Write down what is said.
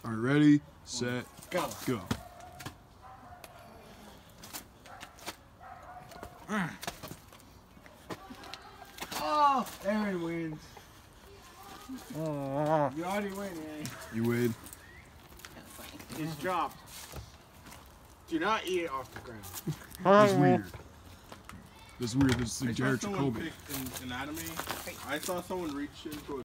All right, ready, set, go. Go. Oh, Aaron wins. You already win, Aaron. You win. It's dropped. Do not eat it off the ground. That's weird. That's weird. This is I Jared saw someone Jacoby. pick in anatomy. I saw someone reach into a